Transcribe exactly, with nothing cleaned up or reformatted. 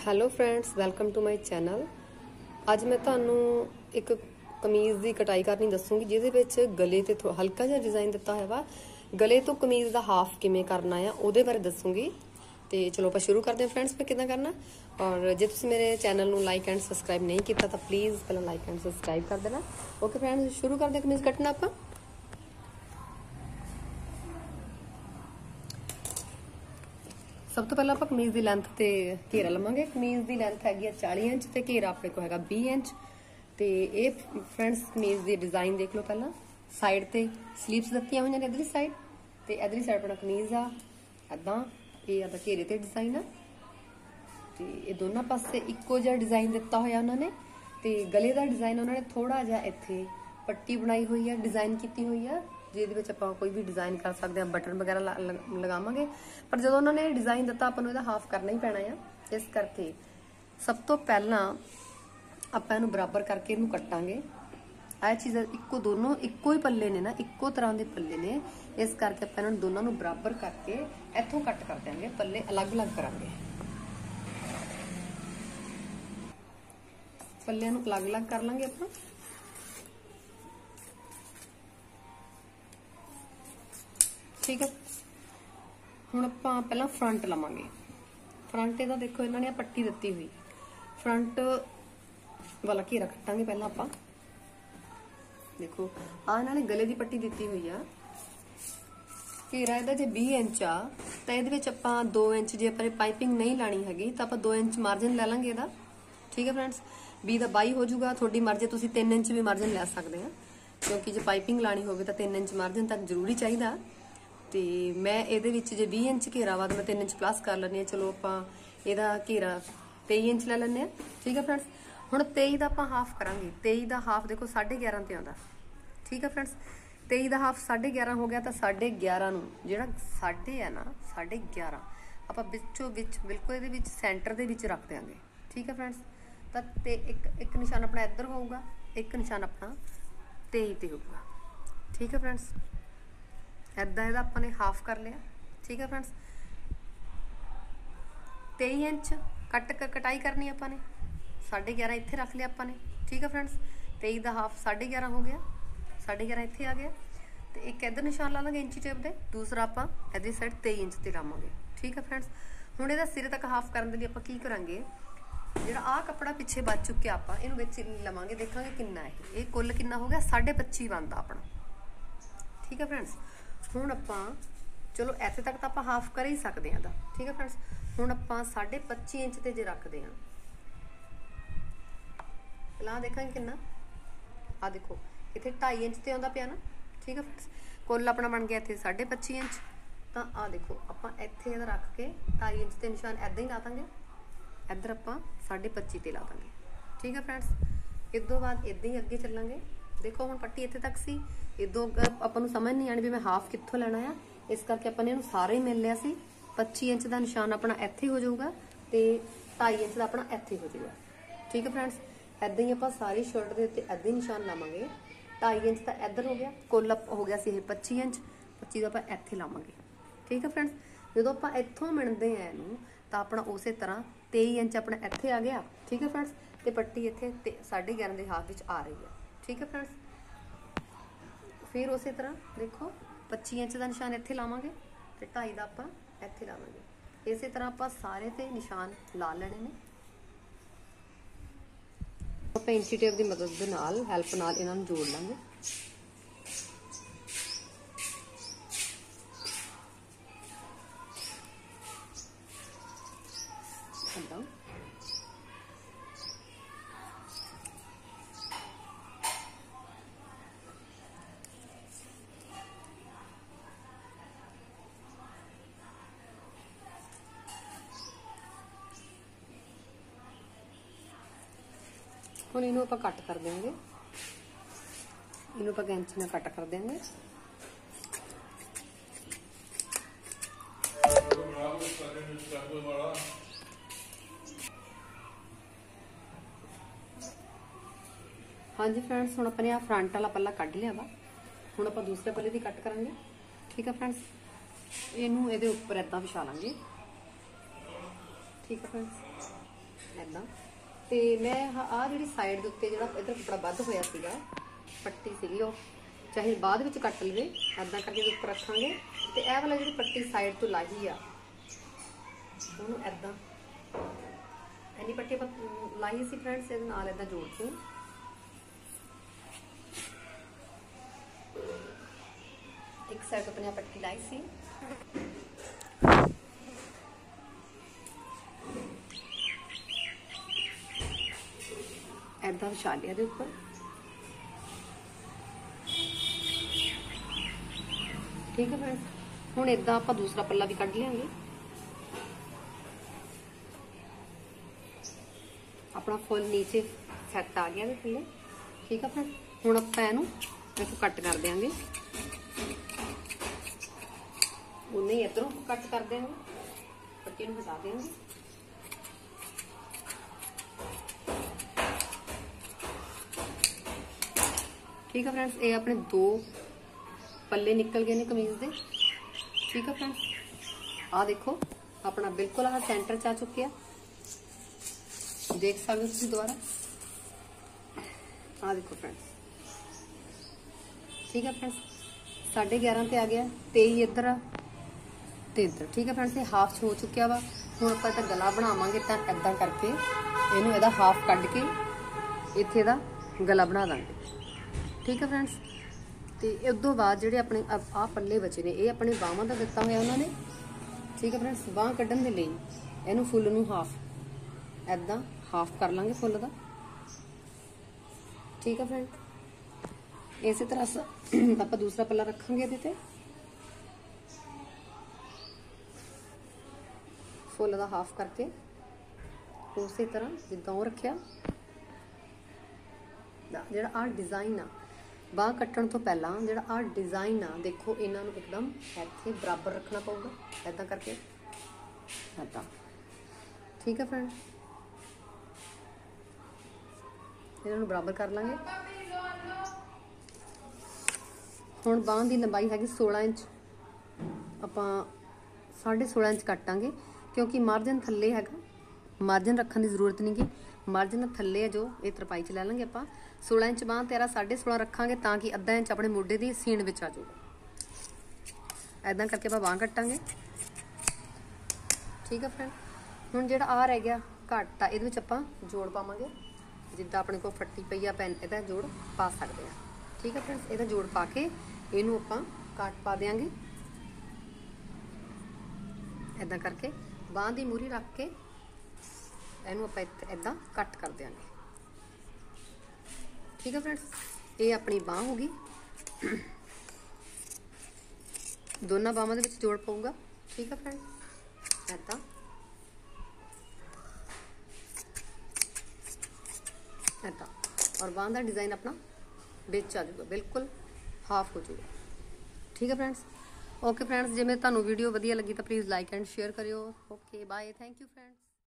Hello friends, welcome to my channel. ਅੱਜ ਮੈਂ ਤੁਹਾਨੂੰ ਇੱਕ ਕਮੀਜ਼ ਦੀ ਕਟਾਈ ਕਰਨੀ ਦੱਸੂਗੀ ਜਿਹਦੇ ਵਿੱਚ ਗਲੇ ਤੇ ਹਲਕਾ ਜਿਹਾ ਡਿਜ਼ਾਈਨ ਦਿੱਤਾ ਹੋਇਆ ਵਾ। ਗਲੇ ਤੋਂ ਕਮੀਜ਼ ਦਾ ਹਾਫ ਕਿਵੇਂ ਕਰਨਾ ਆ ਉਹਦੇ ਬਾਰੇ ਦੱਸੂਗੀ। ਤੇ ਚਲੋ ਆਪਾਂ ਸ਼ੁਰੂ ਕਰਦੇ ਹਾਂ ਫਰੈਂड्स, ਫਿਰ ਕਿੱਦਾਂ ਕਰਨਾ। ਔਰ ਜੇ ਤੁਸੀਂ ਮੇਰੇ ਚੈਨਲ ਨੂੰ ਲਾਈਕ ਐਂਡ ਸਬਸਕ੍ਰਾਈਬ ਨਹੀਂ ਕੀਤਾ ਤਾਂ ਪਲੀਜ਼ ਪਹਿਲਾਂ ਲਾਈਕ ਐਂਡ ਸਬਸਕ੍ਰਾਈਬ ਕਰ ਦੇਣਾ। ਓਕੇ ਫਰੈਂड्स, ਸ਼ੁਰੂ ਕਰਦੇ ਹਾਂ ਕਮੀਜ਼ ਕੱਟਣਾ ਆਪਾਂ। सब तो पहला आप कमीज की लेंथ ते घेरा लवांगे। कमीज की लेंथ हैगी चाली इंच ते घेरा अपने को हैगा बीस इंच। ते ये फ्रेंड्स कमीज की डिजाइन देख लो, पहला साइड ते स्लीव्स दित्तियां होईयां ने इधरली साइड ते इधरली साइड अपना कमीज आ इदां। ये आदा घेरे ते डिजाइन आ ते ये दोनों पासे इक्को जिहा डिजाइन दिता होया उन्होंने। ते गले का डिजाइन उन्होंने थोड़ा जिहा इत्थे पट्टी बनाई हुई है, डिजाइन की हुई है ਜਿਹਦੇ ਵਿੱਚ ਆਪਾਂ ਕੋਈ ਵੀ ਡਿਜ਼ਾਈਨ ਕਰ ਸਕਦੇ ਹਾਂ, ਬਟਨ ਵਗੈਰਾ ਲਗਾਵਾਂਗੇ। ਪਰ ਜਦੋਂ ਉਹਨਾਂ ਨੇ ਡਿਜ਼ਾਈਨ ਦਿੱਤਾ ਆਪਾਂ ਨੂੰ ਇਹਦਾ ਹਾਫ ਕਰਨਾ ਹੀ ਪੈਣਾ ਆ। ਇਸ ਕਰਕੇ ਸਭ ਤੋਂ ਪਹਿਲਾਂ ਆਪਾਂ ਇਹਨੂੰ ਬਰਾਬਰ ਕਰਕੇ ਇਹਨੂੰ ਕੱਟਾਂਗੇ। ਇਹ ਚੀਜ਼ਾਂ ਇੱਕੋ ਦੋਨੋਂ ਇੱਕੋ ਹੀ ਪੱਲੇ ਨੇ ਨਾ, ਇੱਕੋ ਤਰ੍ਹਾਂ ਦੇ ਪੱਲੇ ਨੇ। ਇਸ ਕਰਕੇ ਆਪਾਂ ਇਹਨਾਂ ਨੂੰ ਦੋਨਾਂ ਨੂੰ ਬਰਾਬਰ ਕਰਕੇ ਇੱਥੋਂ ਕੱਟ ਕਰ ਦਿਆਂਗੇ, ਪੱਲੇ ਅਲੱਗ-ਅਲੱਗ ਕਰਾਂਗੇ। ਪੱਲਿਆਂ ਨੂੰ ਅਲੱਗ-ਅਲੱਗ ਕਰ ਲਾਂਗੇ ਆਪਾਂ। ठीक है, हुण आपां पहला फ्रंट लवांगे। फ्रंट इहदा देखो इन्हां ने पट्टी दित्ती हुई, फ्रंट वाला घेरा कट्टांगे। पहला आपां देखो आ इन्हां ने गले दी पट्टी दित्ती हुई आ। घेरा इहदा जे बीस इंच आ तां इहदे विच आपां दो इंच जे आपां पाइपिंग नहीं लाणी हैगी तां आपां दो इंच मार्जिन लै लांगे इहदा। ठीक है फ्रेंड्स, बीस दा बाई हो जाऊगा। तुहाडी मर्जी, तुसीं तीन इंच भी मार्जिन लै सकदे आ, क्योंकि जे पाइपिंग लाणी होवे तां तीन इंच मार्जिन तक जरूरी चाहिदा। तो मैं ये जे बीस इंच घेरा वा तो मैं तीन इंच प्लस कर लैनी। चलो आप एदा घेरा तेई इंच ले लें। ठीक है फ्रेंड्स, हुण तेई का आप हाफ करांगे। तेई का हाफ देखो साढ़े ग्यारह ते आउंदा। ठीक है फ्रेंड्स, तेई का हाफ साढ़े ग्यारह हो गया तो साढ़े ग्यारह नूं जिहड़ा साढ़े है ना, साढ़े ग्यारह आप विचों विच बिल्कुल ये सेंटर दे विच रख देंगे। ठीक है फ्रेंड्स, तो ते एक एक निशान अपना इधर होगा, एक निशान अपना तेई ते होगा। ठीक है फ्रेंड्स, इदा इहदा आपां ने हाफ कर लिया। ठीक है फ्रेंड्स, तेई इंच कट कटाई करनी आपां ने, साढ़े ग्यारह इत्थे रख लिया आपां ने। ठीक है फ्रेंड्स, तेई का हाफ साढ़े ग्यारह हो गया, साढ़े ग्यारह इत्थे आ गया। तो एक इधर निशान ला लांगे इंची टेप दे, दूसरा आपां इधरली साइड तेई इंच ते लावांगे। ठीक है फ्रेंड्स, हुण इहदा सिरे तक हाफ करन दे लई आपां की करांगे, जिहड़ा आ कपड़ा पिछे बच चुक्या आपां इहनूं विच लवांगे। देखांगे किन्ना है ये, कुल किन्ना हो गया, साढ़े पच्ची बनदा अपना। ठीक है फ्रेंड्स, हुण आपां चलो इत्थे तक तो आपां हाफ कर ही सकते हैं। ठीक है फ्रेंड्स, हुण आपां साढ़े पच्ची इंच ते जे रखते हैं, ला देखांगे किन्ना। आ देखो इत्थे ढाई इंच ते आउंदा पिया ना। ठीक है फ्रेंड्स, कुल अपना बन गया इत्थे साढ़े पच्ची इंच। तो आ देखो आपां इत्थे इहदा रख के ढाई इंच ते निशान इदां ही ला देंगे, इधर आपां साढ़े पच्ची ते ला देंगे। ठीक है फ्रेंड्स, इस तो बाद इदां ही अगे चलांगे। देखो हुण पट्टी इत्थे तक सी, इदों आपां नूं समझ नहीं आनी भी मैं हाफ कित्थों लैना है। इस करके आपां ने इहनूं सारे ही मिल लिया सी। पच्ची इंच का निशान अपना इत्थे हो जाऊगा तो ढाई इंच का अपना इत्थे हो जाऊगा। ठीक है फ्रेंड्स, इदां ही आपां सारी शर्ट के उत्ते इदां ही निशान लावांगे। ढाई इंच का इधर हो गया, कुल हो गया सी पच्ची इंच, पच्ची का आपां इत्थे लावांगे। ठीक है फ्रेंड्स, जो आपां इत्थों मिणदे हैं इहनूं तां अपना उस तरह तेई इंच अपना इत्थे आ गया। ठीक है फ्रेंड्स, तो पट्टी इत्थे साढ़े ग्यारह के हाफ विच आ रही है। ठीक है फ्रेंड्स, फिर उस तरह देखो पच्ची इंच का निशान इत्थे लावांगे तो ढाई का आपां इत्थे लावांगे। इस तरह आपां सारे ते निशान ला लेने ने। आपां इंची टेप की मदद दे नाल हैल्प नाल इन्हां नूं जोड़ लांगे। ਹੁਣ ਇਹਨੂੰ ਆਪਾਂ ਕੱਟ ਕਰ ਦੇंगे, ਇਹਨੂੰ ਆਪਾਂ ਕੈਂਚੀ ਨਾਲ ਕੱਟ ਕਰ ਦੇंगे। हाँ जी फ्रेंड्स, हुण अपने आ फ्रंट वाला पल्ला कढ़ लिया वा, हुण आपां दूसरे पल्ले दी कट करांगे। ठीक है फ्रेंड्स, इहनूं इहदे उपर इदां विछा लांगे। ठीक है फ्रेंड्स, ऐदा। ते मैं आ जिहड़ी साइड दे उत्ते जिहड़ा इधर कपड़ा वध होया सीगा पट्टी सीगी वो चाहे बाद विच कट लवे ऐदा करके उपर रखांगे। ते ए वाला जिहड़ी पट्टी साइड तो लाही आ ਉਹਨੂੰ ऐदा इन्नी पट्टी ਆਪਾਂ ਲਾਈ ਸੀ फ्रेंड्स ਇਹਦੇ ਨਾਲ ऐदा जोड़ के एक साइड अपने पट्टी लाई सी ऐदा विछा लिया दे उपर। ठीक है फ्रेंड्स हुण इदा आप दूसरा पल्ला भी कढ़ लेंगे। अपना फुल नीचे सैट आ गया थले। ठीक है फ्रेंड्स हुण आपां इहनूं इथों कट कर देंगे उन्हें ही इधरों कट कर देंगे पट्टी नूं हटा देंगे। ठीक है फ्रेंड्स ये अपने दो पल्ले निकल गए ने कमीज दे। ठीक है फ्रेंड्स आ देखो अपना बिल्कुल आ सेंटर च आ चुके देख सकते हो तुसीं दोबारा आ देखो फ्रेंड्स। ठीक है फ्रेंड्स साढ़े ग्यारह ते आ गया तेई इधर ते इधर। ठीक है फ्रेंड्स ये हाफ हो चुकिया वा। हुण आपां इहदा गला बनावांगे तां ऐदां करके इहनूं इहदा हाफ कढ के इत्थे इहदा गला बना दांगे। ठीक है फ्रेंड्स तो उस तो बाद जोड़े अपने आ पल्ले बचे ने ये अपने बाहों का दिता हुआ उन्होंने। ठीक है फ्रेंड्स बांह कढ़न के लिए इनू फुल नू हाफ ऐदा हाफ कर लांगे फुल का। ठीक है फ्रेंड इस तरह आप दूसरा पल्ला रखांगे ये फुल का हाफ करके उस तरह जिदा वो रखा जोड़ा आ डिजाइन आ बांह कट्टण तो पहला जोड़ा आ डिजाइन आ देखो इन्हां नूं एकदम इत्थे बराबर रखना पऊगा ऐदा करके ऐदा। ठीक है फ्रेंड इन्हां नूं बराबर कर लांगे। हुण बांह दी लंबाई हैगी सोलह इंच आपां साढ़े सोलह इंच कट्टांगे क्योंकि मार्जन थल्ले हैगा मार्जन रखने की जरूरत नहीं गी मार्जन थल्ले है जो ये तरपाई च लै लेंगे आपां सोलह इंच बांह तेरा साढ़े सोलह रखांगे ताकि अद्धा इंच अपने मोढे की सीण विच आ जाऊगा ऐदा करके आपां बांह कट्टांगे। ठीक है फ्रेंड हुण जिहड़ा आ रह गया घट आ इहदे विच आपां जोड़ पावांगे जिद्दां अपने कोल फट्टी पई आ पैन इहदा जोड़ पा सकदे आ। ठीक है फ्रेंड्स इहदा जोड़ पा के इहनूं आपां कट पा देंगे ऐदा करके बांह दी मूरी रख के इहनूं आपां ऐदा कट कर देंगे। ठीक है फ्रेंड्स ये अपनी बांह होगी दोनों बाहों के जोड़ पाऊगा। ठीक है फ्रेंड्स ऐदा ऐदा और बांह का डिजाइन अपना बिच आ जाऊगा बिल्कुल हाफ हो जाएगा। ठीक है फ्रेंड्स ओके फ्रेंड्स जे मैं तुहानूं वीडियो वधिया लगी तो प्लीज़ लाइक एंड शेयर करियो। Okay bye thank you friends.